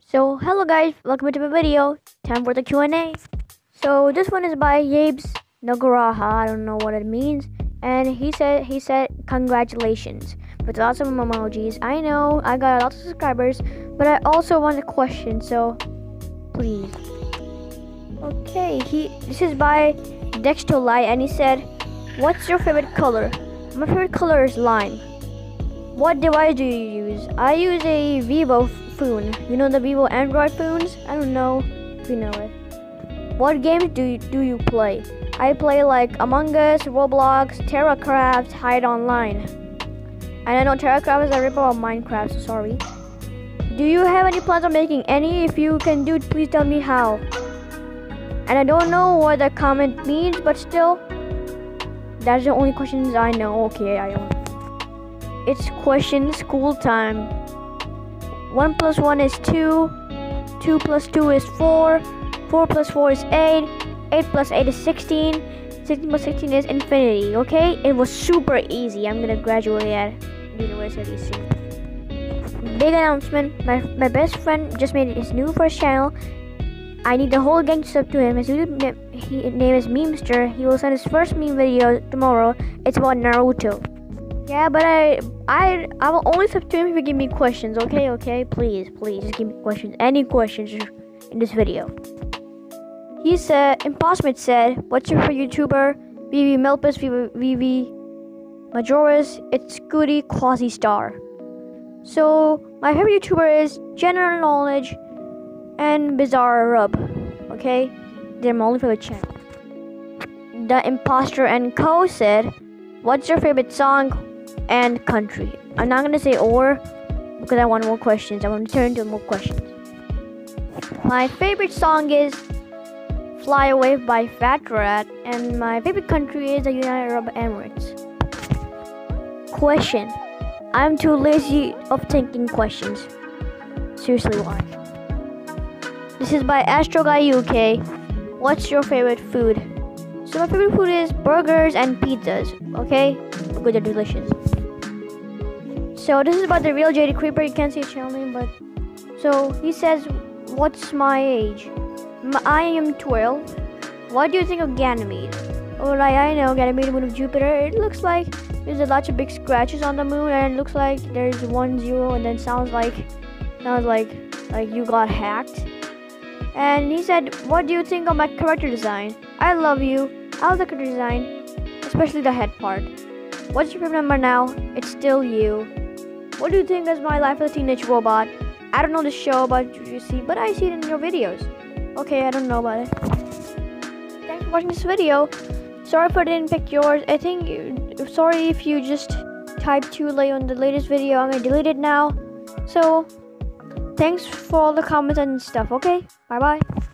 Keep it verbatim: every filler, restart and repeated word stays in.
So hello guys, welcome to my video. Time for the Q and A. So this one is by Yabes Nagaraha. I don't know what it means. And he said he said congratulations with lots of emojis. I know I got a lot of subscribers, but I also want a question, so please. Okay, he this is by Dextolite and he said, what's your favorite color? My favorite color is lime. What device do you use? I use a Vivo phone. You know the Vivo Android phones? I don't know if you know it. What games do you, do you play? I play like Among Us, Roblox, TerraCraft, Hide Online. And I know TerraCraft is a ripoff of Minecraft, so sorry. Do you have any plans on making any? If you can do it, please tell me how. And I don't know what the comment means, but still, that's the only questions I know. Okay, I don't. It's question school time. One plus one is two. Two plus two is four. Four plus four is eight. Eight plus eight is sixteen. Sixteen plus sixteen is infinity. Okay, it was super easy. I'm gonna graduate at university soon. Big announcement: my my best friend just made his new first channel. I need the whole gang to sub to him. His YouTube name is Memester. He will send his first meme video tomorrow. It's about Naruto. Yeah, but I, I, I will only sub to him if you give me questions. Okay, okay, please, please, just give me questions. Any questions in this video? He said, Imposmate said, what's your favorite YouTuber? V V Melpus, V V Majoris. It's Goody Quasi Star. So my favorite YouTuber is General Knowledge and Bizarre Rub. Okay, they're my only favorite channel. The Imposter and Co said, what's your favorite song and country? I'm not gonna say or because I want more questions. I want to turn to more questions. My favorite song is Fly Away by Fat Rat, and my favorite country is the United Arab Emirates. Question: I'm too lazy of thinking questions. Seriously, why? This is by Astro Guy U K. What's your favorite food? So my favorite food is burgers and pizzas. Okay, because they're delicious. So this is about the real J D Creeper. You can't see his channel name, but so he says, "What's my age? I am twelve. What do you think of Ganymede?" Alright, I know Ganymede, moon of Jupiter. It looks like there's a lot of big scratches on the moon, and it looks like there's one zero, and then sounds like sounds like like you got hacked. And he said, "What do you think of my character design?" I love you. I love the character design, especially the head part. What's your favorite number now? It's still you. What do you think is my life as a teenage robot? I don't know the show about you see, but I see it in your videos. Okay, I don't know about it. Thanks for watching this video. Sorry if I didn't pick yours. I think, sorry if you just typed too late on the latest video. I'm gonna delete it now. So, thanks for all the comments and stuff, okay? Bye bye.